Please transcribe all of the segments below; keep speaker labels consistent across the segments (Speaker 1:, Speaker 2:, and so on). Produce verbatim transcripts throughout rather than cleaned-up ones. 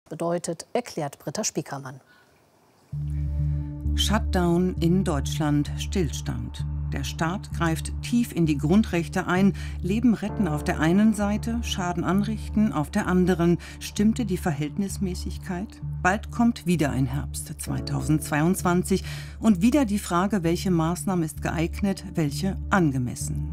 Speaker 1: bedeutet, erklärt Britta Spiekermann.
Speaker 2: Shutdown in Deutschland, Stillstand. Der Staat greift tief in die Grundrechte ein. Leben retten auf der einen Seite, Schaden anrichten auf der anderen. Stimmte die Verhältnismäßigkeit? Bald kommt wieder ein Herbst zweitausendzweiundzwanzig und wieder die Frage, welche Maßnahme ist geeignet, welche angemessen.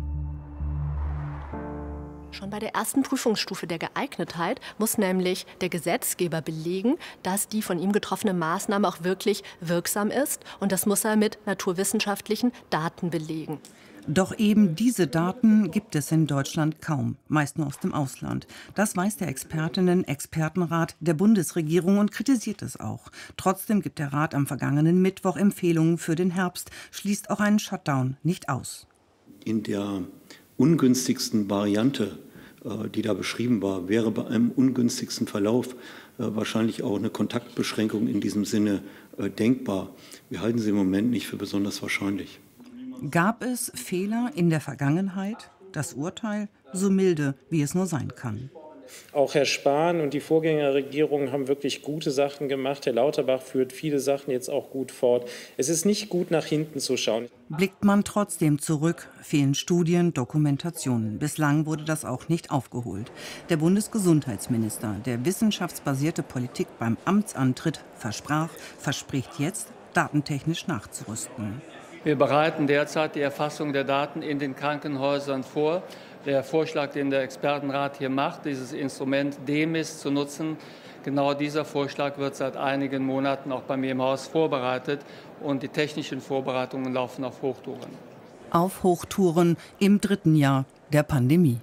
Speaker 1: Schon bei der ersten Prüfungsstufe der Geeignetheit muss nämlich der Gesetzgeber belegen, dass die von ihm getroffene Maßnahme auch wirklich wirksam ist. Und das muss er mit naturwissenschaftlichen Daten belegen.
Speaker 2: Doch eben diese Daten gibt es in Deutschland kaum, meist nur aus dem Ausland. Das weiß der Expertinnen-Expertenrat der Bundesregierung und kritisiert es auch. Trotzdem gibt der Rat am vergangenen Mittwoch Empfehlungen für den Herbst, schließt auch einen Shutdown nicht aus.
Speaker 3: In der ungünstigsten Variante, die da beschrieben war, wäre bei einem ungünstigsten Verlauf wahrscheinlich auch eine Kontaktbeschränkung in diesem Sinne denkbar. Wir halten sie im Moment nicht für besonders wahrscheinlich.
Speaker 2: Gab es Fehler in der Vergangenheit? Das Urteil so milde, wie es nur sein kann.
Speaker 4: Auch Herr Spahn und die Vorgängerregierung haben wirklich gute Sachen gemacht. Herr Lauterbach führt viele Sachen jetzt auch gut fort. Es ist nicht gut, nach hinten zu schauen.
Speaker 2: Blickt man trotzdem zurück, fehlen Studien, Dokumentationen. Bislang wurde das auch nicht aufgeholt. Der Bundesgesundheitsminister, der wissenschaftsbasierte Politik beim Amtsantritt versprach, verspricht jetzt, datentechnisch nachzurüsten.
Speaker 5: Wir bereiten derzeit die Erfassung der Daten in den Krankenhäusern vor. Der Vorschlag, den der Expertenrat hier macht, dieses Instrument D E M I S zu nutzen, genau dieser Vorschlag wird seit einigen Monaten auch bei mir im Haus vorbereitet. Und die technischen Vorbereitungen laufen auf Hochtouren.
Speaker 2: Auf Hochtouren im dritten Jahr der Pandemie.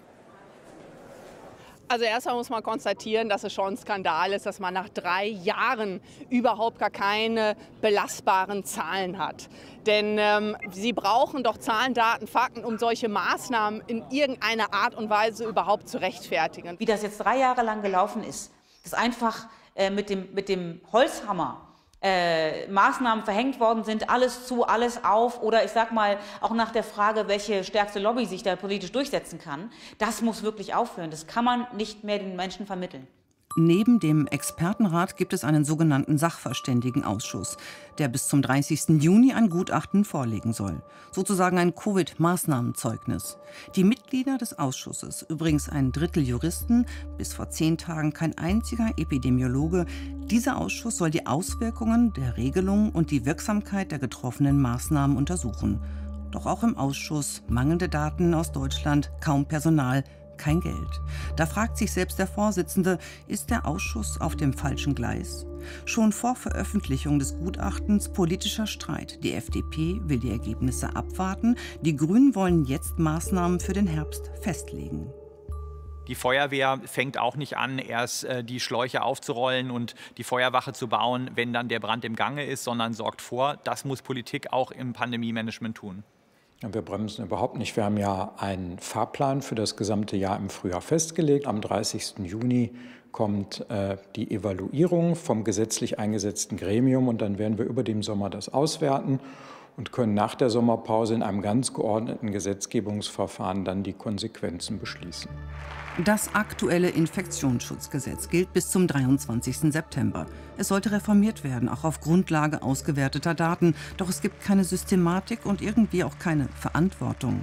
Speaker 6: Also erstmal muss man konstatieren, dass es schon ein Skandal ist, dass man nach drei Jahren überhaupt gar keine belastbaren Zahlen hat. Denn ähm, Sie brauchen doch Zahlen, Daten, Fakten, um solche Maßnahmen in irgendeiner Art und Weise überhaupt zu rechtfertigen.
Speaker 7: Wie das jetzt drei Jahre lang gelaufen ist, dass einfach äh, mit dem, mit dem Holzhammer Äh, Maßnahmen verhängt worden sind, alles zu, alles auf oder ich sag mal auch nach der Frage, welche stärkste Lobby sich da politisch durchsetzen kann, das muss wirklich aufhören. Das kann man nicht mehr den Menschen vermitteln.
Speaker 2: Neben dem Expertenrat gibt es einen sogenannten Sachverständigenausschuss, der bis zum dreißigsten Juni ein Gutachten vorlegen soll. Sozusagen ein Covid-Maßnahmenzeugnis. Die Mitglieder des Ausschusses, übrigens ein Drittel Juristen, bis vor zehn Tagen kein einziger Epidemiologe, dieser Ausschuss soll die Auswirkungen der Regelung und die Wirksamkeit der getroffenen Maßnahmen untersuchen. Doch auch im Ausschuss mangelnde Daten aus Deutschland, kaum Personal, kein Geld. Da fragt sich selbst der Vorsitzende, ist der Ausschuss auf dem falschen Gleis? Schon vor Veröffentlichung des Gutachtens politischer Streit. Die F D P will die Ergebnisse abwarten. Die Grünen wollen jetzt Maßnahmen für den Herbst festlegen.
Speaker 8: Die Feuerwehr fängt auch nicht an, erst äh, die Schläuche aufzurollen und die Feuerwache zu bauen, wenn dann der Brand im Gange ist, sondern sorgt vor. Das muss Politik auch im Pandemie-Management tun.
Speaker 9: Wir bremsen überhaupt nicht. Wir haben ja einen Fahrplan für das gesamte Jahr im Frühjahr festgelegt. Am dreißigsten Juni kommt äh, die Evaluierung vom gesetzlich eingesetzten Gremium und dann werden wir über dem Sommer das auswerten und können nach der Sommerpause in einem ganz geordneten Gesetzgebungsverfahren dann die Konsequenzen beschließen.
Speaker 2: Das aktuelle Infektionsschutzgesetz gilt bis zum dreiundzwanzigsten September. Es sollte reformiert werden, auch auf Grundlage ausgewerteter Daten. Doch es gibt keine Systematik und irgendwie auch keine Verantwortung.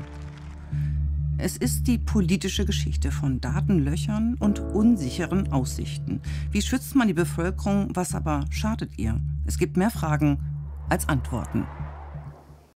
Speaker 2: Es ist die politische Geschichte von Datenlöchern und unsicheren Aussichten. Wie schützt man die Bevölkerung, was aber schadet ihr? Es gibt mehr Fragen als Antworten.